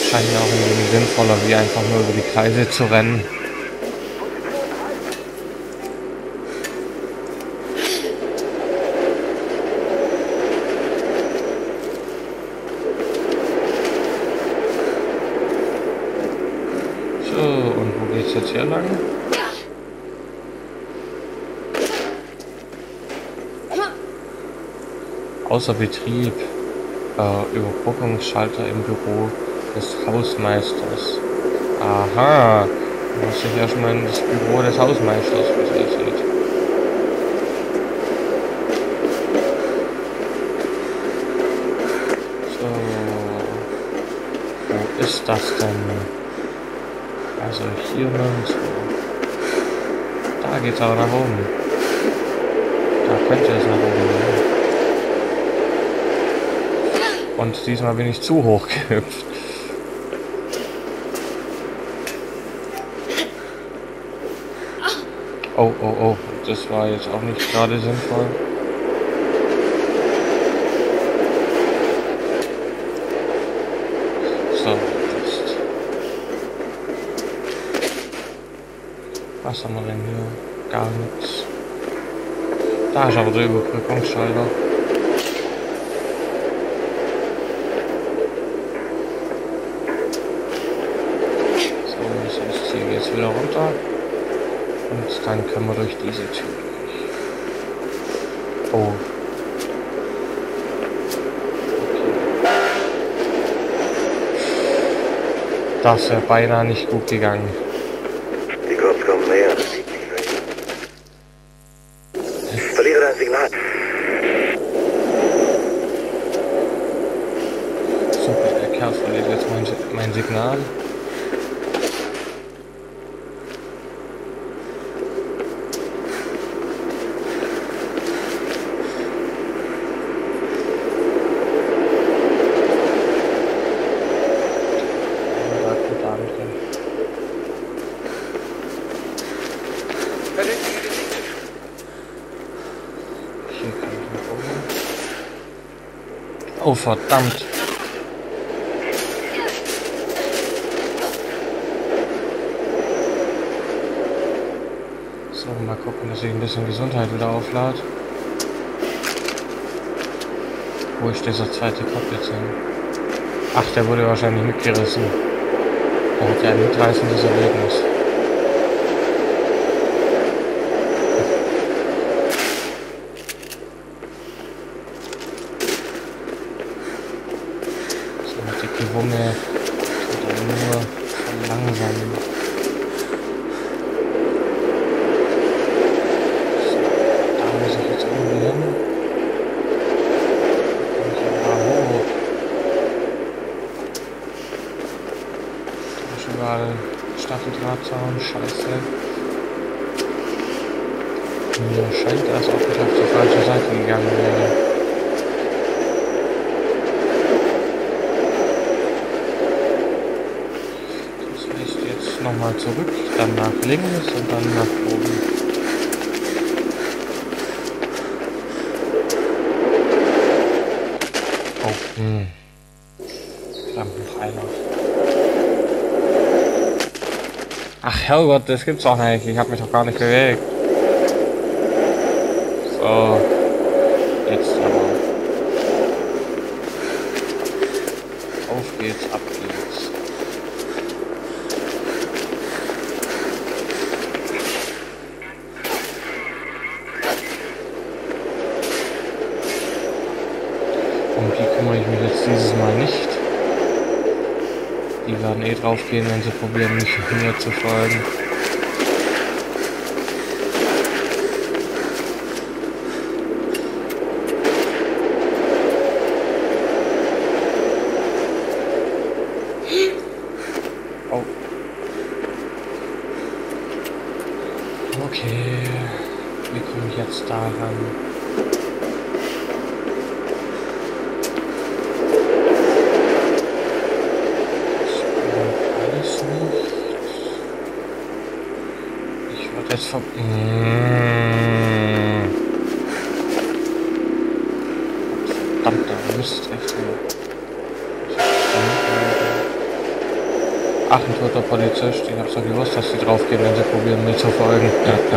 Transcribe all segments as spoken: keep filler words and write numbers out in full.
scheint mir auch irgendwie sinnvoller, wie einfach nur über die Kreise zu rennen. So, und wo geht's jetzt hier lang? Außer Betrieb. Äh, Überbrückungsschalter im Büro des Hausmeisters. Aha. Da muss ich erstmal in das Büro des Hausmeisters, wie es aussieht. So. Wo ist das denn? Also hier nirgendwo. Da geht's aber nach oben. Da könnte es nach oben gehen. Und diesmal bin ich zu hoch gehüpft. Oh, oh, oh. Das war jetzt auch nicht gerade sinnvoll. So, jetzt. Was haben wir denn hier? Gar nichts. Da ist aber der Überbrückungsschalter. Hier geht's wieder runter und dann können wir durch diese Tür durch. Oh. Okay. Das wäre beinahe nicht gut gegangen. Die Cops kommen näher. Verliere dein Signal. Super, der Kerl verliert jetzt mein, mein Signal. Oh, verdammt. So, mal gucken, dass ich ein bisschen Gesundheit wieder auflade. Wo ist dieser zweite Kopf jetzt hin? Ach, der wurde wahrscheinlich mitgerissen. Der hat ja ein mitreißendes Erlebnis. Die Wumme tut dann nur verlangsamen. So, da muss ich jetzt irgendwie hin. Da kann ich aber hoch. Da ist überall Stacheldrahtzaun, scheiße. Mir scheint, als ob ich auf die falsche Seite gegangen wäre. Nochmal zurück, dann nach links und dann nach oben. Oh, hm. Lampenpfeiler. Ach Herrgott, das gibt's auch nicht. Ich habe mich doch gar nicht bewegt. So. Jetzt aber. Auf geht's, ab geht's. Um die kümmere ich mich jetzt dieses Mal nicht. Die werden eh drauf gehen, wenn sie probieren, mich mir zu folgen. Oh. Okay. Wie komme ich jetzt daran? Jetzt ver... Mmh. Verdammter Mist, echt. Ach, ein toter Polizist. Ich hab's doch gewusst, dass die draufgehen, wenn sie probieren, mir zu folgen.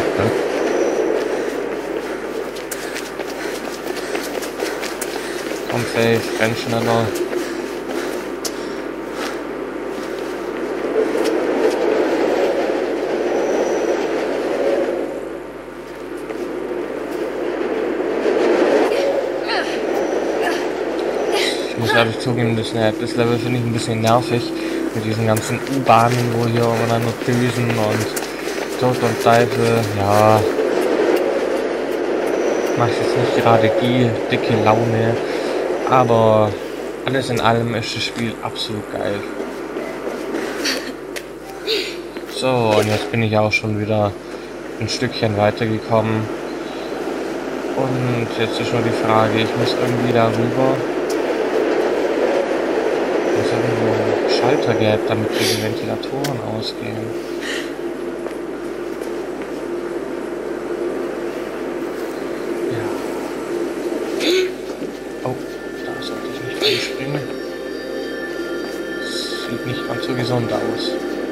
Komm, safe, renn schneller. Ich muss ehrlich zugeben, das, das Level finde ich ein bisschen nervig. Mit diesen ganzen U-Bahnen, wo hier umeinander düsen und Tod und Teufel. Ja. Macht jetzt nicht gerade die dicke Laune. Aber alles in allem ist das Spiel absolut geil. So, und jetzt bin ich auch schon wieder ein Stückchen weitergekommen. Und jetzt ist nur die Frage, ich muss irgendwie darüber. Wenn es irgendwo einen Schalter gäbe, damit die Ventilatoren ausgehen. Ja. Oh, da sollte ich nicht reinspringen. Sieht nicht ganz so gesund aus.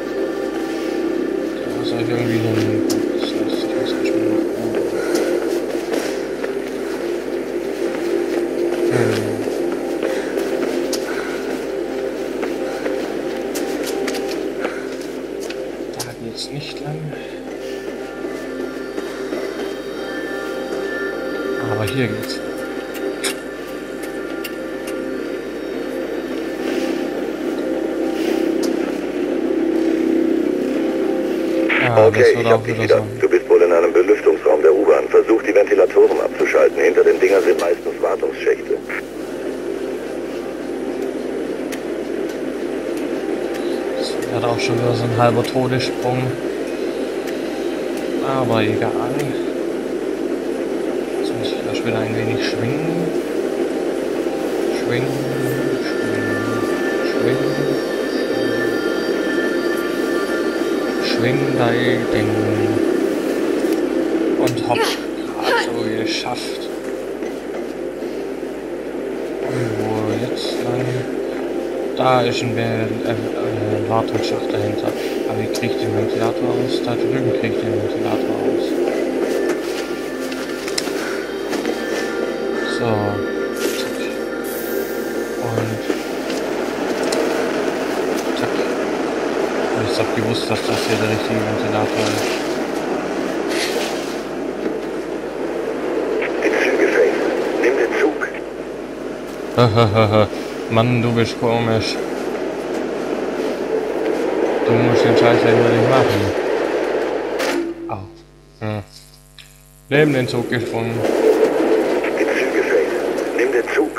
Da soll ich irgendwie hin. Das heißt, ich muss erstmal nach oben. Hm. Nicht lang. Aber hier geht's. Ah, okay, ich hab dich wieder. Du bist wohl in einem Belüftungsraum der U-Bahn. Versuch die Ventilatoren abzuschalten. Hinter den Dingern sind meistens Wartungsschächte. Hat auch schon wieder so ein halber Todessprung. Aber egal. Jetzt muss ich erst wieder ein wenig schwingen. Schwingen, schwingen, schwingen. Schwingen dein Ding. Und hopp. So geschafft. Und wo jetzt lang? Da ist ein äh, äh, Wartungsschacht dahinter. Aber ich kriege den Ventilator aus. Da drüben kriege ich den Ventilator aus. So. Zack. Und. Zack. Und ich hab gewusst, dass das hier der richtige Ventilator ist. Die Züge fällt. Nimm den Zug. Hahaha. Mann, du bist komisch. Du musst den Scheiß ja immer nicht machen. Au. Hm. Neben den Zug gesprungen. Die Züge fällt. Nimm den Zug.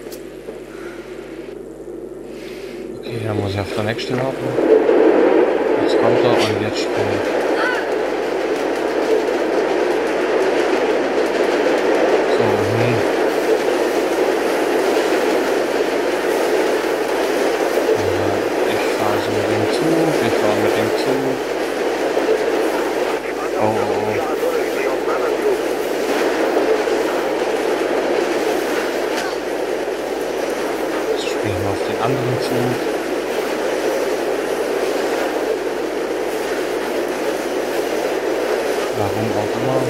Okay, dann muss ich auf der nächste warten. Jetzt kommt er und jetzt springen. So, hm. Mit dem Zug, ich fahre mit dem Zug. Oh, oh, oh. Jetzt springen wir auf den anderen Zug. Warum auch immer.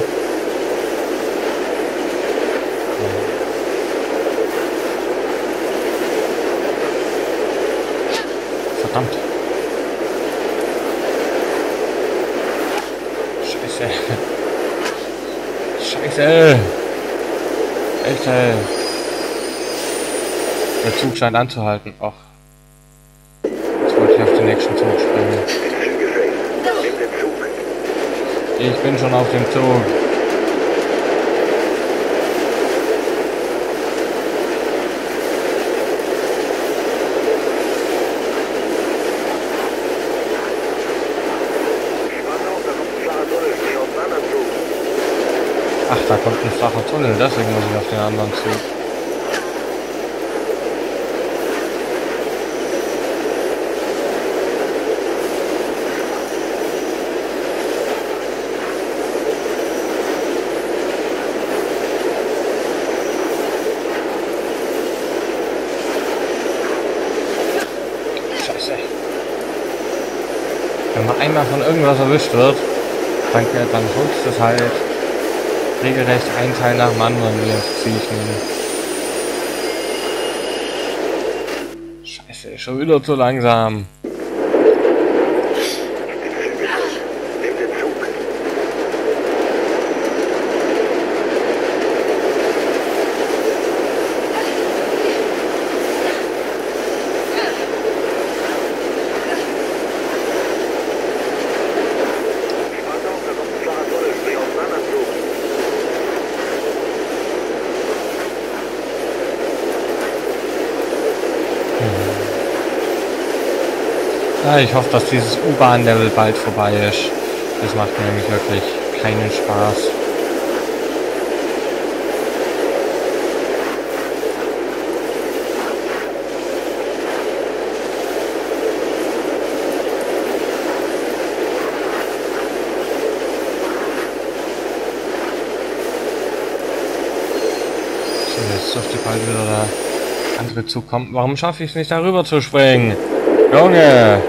Verdammt. Scheiße. Scheiße. Alter. Der Zug scheint anzuhalten. Ach. Jetzt wollte ich auf den nächsten Zug springen. Ich bin schon auf dem Zug. Ach, da kommt ein flacher Tunnel, deswegen muss ich auf den anderen Zug. Scheiße. Wenn man einmal von irgendwas erwischt wird, dann, dann rutscht es halt regelrecht ein Teil nach dem anderen, wie ins Ziel nehmen. Scheiße, schon wieder zu langsam. Ja, ich hoffe, dass dieses U-Bahn-Level bald vorbei ist. Das macht mir nämlich wirklich keinen Spaß. So, jetzt dürfte bald wieder der andere Zug kommen. Warum schaffe ich es nicht, darüber zu springen? Junge!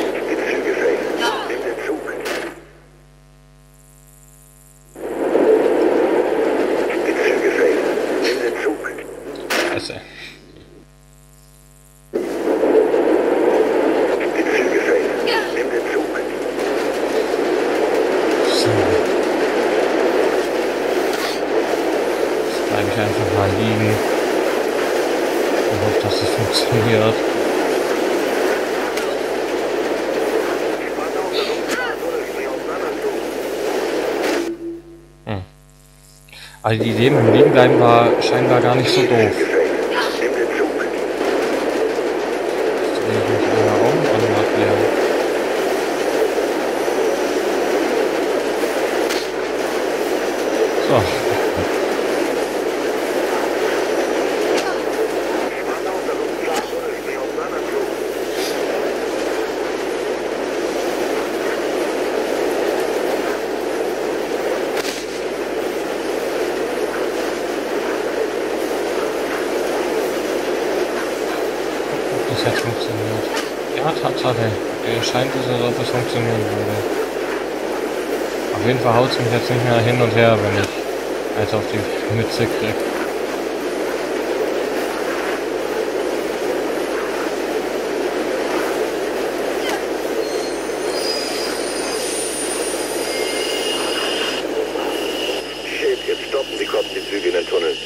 Scheiße. So. Jetzt bleibe ich einfach mal liegen und hoffe, dass es funktioniert. Also die Idee mit dem Liegenbleiben war scheinbar gar nicht so doof. Jetzt drehe ich mich einmal um und mach leer. So. Jetzt funktioniert. Ja, Tatsache. Äh, scheint es, als ob es funktionieren würde. Auf jeden Fall haut es mich jetzt nicht mehr hin und her, wenn ich eins auf die Mütze kriege. Shit, jetzt stoppen die Kopf die Züge in den Tunnel.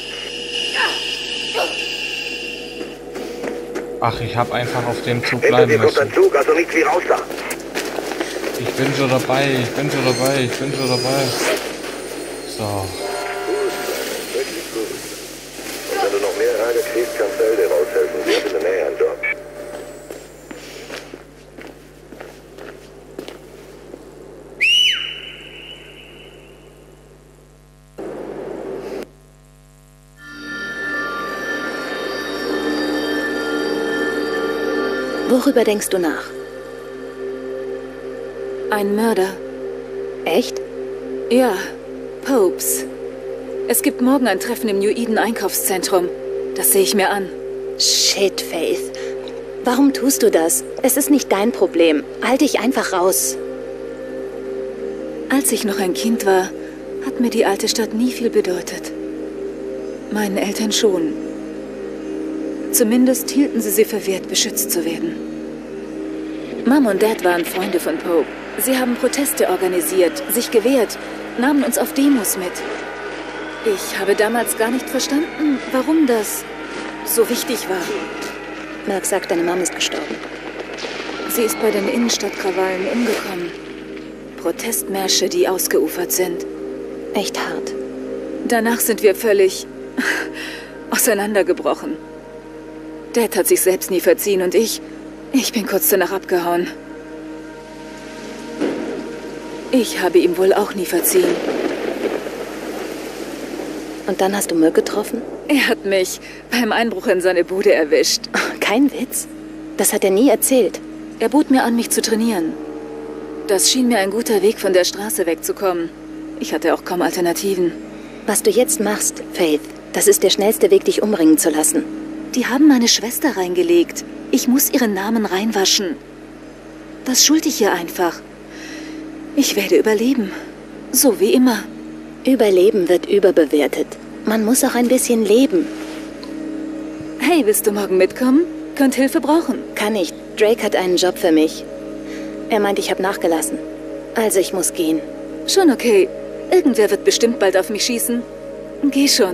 Ach, ich habe einfach auf dem Zug bleiben müssen. Hinter dir kommt ein Zug, also nicht wie raus da. Ich bin schon dabei, ich bin schon dabei, ich bin schon dabei. So. Gut, wirklich gut. Und wenn du noch mehr Ärger kriegst, kannst du Elde raushelfen. Wir haben in der Nähe einen Job. Worüber denkst du nach? Ein Mörder. Echt? Ja, Popes. Es gibt morgen ein Treffen im New Eden Einkaufszentrum. Das sehe ich mir an. Shit, Faith. Warum tust du das? Es ist nicht dein Problem. Halt dich einfach raus. Als ich noch ein Kind war, hat mir die alte Stadt nie viel bedeutet. Meinen Eltern schon. Zumindest hielten sie sie für wert, beschützt zu werden. Mom und Dad waren Freunde von Pope. Sie haben Proteste organisiert, sich gewehrt, nahmen uns auf Demos mit. Ich habe damals gar nicht verstanden, warum das so wichtig war. Mark sagt, deine Mom ist gestorben. Sie ist bei den Innenstadtkrawallen umgekommen. Protestmärsche, die ausgeufert sind. Echt hart. Danach sind wir völlig auseinandergebrochen. Dad hat sich selbst nie verziehen und ich, ich bin kurz danach abgehauen. Ich habe ihm wohl auch nie verziehen. Und dann hast du Mirk getroffen? Er hat mich beim Einbruch in seine Bude erwischt. Kein Witz. Das hat er nie erzählt. Er bot mir an, mich zu trainieren. Das schien mir ein guter Weg, von der Straße wegzukommen. Ich hatte auch kaum Alternativen. Was du jetzt machst, Faith, das ist der schnellste Weg, dich umbringen zu lassen. Die haben meine Schwester reingelegt. Ich muss ihren Namen reinwaschen. Das schuld ich ihr einfach. Ich werde überleben. So wie immer. Überleben wird überbewertet. Man muss auch ein bisschen leben. Hey, willst du morgen mitkommen? Könnt Hilfe brauchen. Kann ich. Drake hat einen Job für mich. Er meint, ich habe nachgelassen. Also ich muss gehen. Schon okay. Irgendwer wird bestimmt bald auf mich schießen. Geh schon.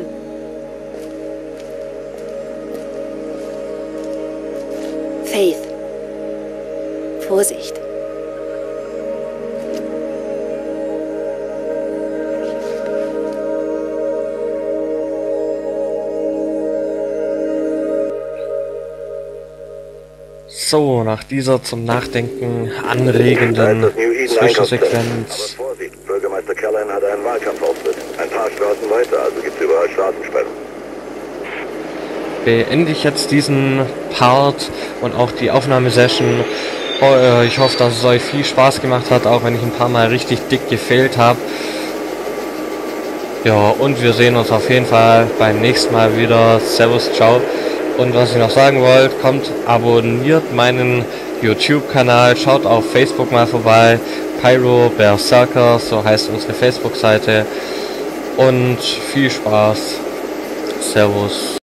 Faith. Vorsicht. So, nach dieser zum Nachdenken anregenden Zwischensequenz. Aber Vorsicht, Bürgermeister Callahan hat einen Wahlkampfauftritt. Ein paar Straßen weiter, also gibt's überall Straßensperren. Beende ich jetzt diesen Part und auch die Aufnahmesession. Oh, ich hoffe, dass es euch viel Spaß gemacht hat, auch wenn ich ein paar Mal richtig dick gefehlt habe. Ja, und wir sehen uns auf jeden Fall beim nächsten Mal wieder. Servus, ciao. Und was ich noch sagen wollte, kommt, abonniert meinen YouTube-Kanal, schaut auf Facebook mal vorbei, Pyro Berserker, so heißt unsere Facebook-Seite. Und viel Spaß. Servus.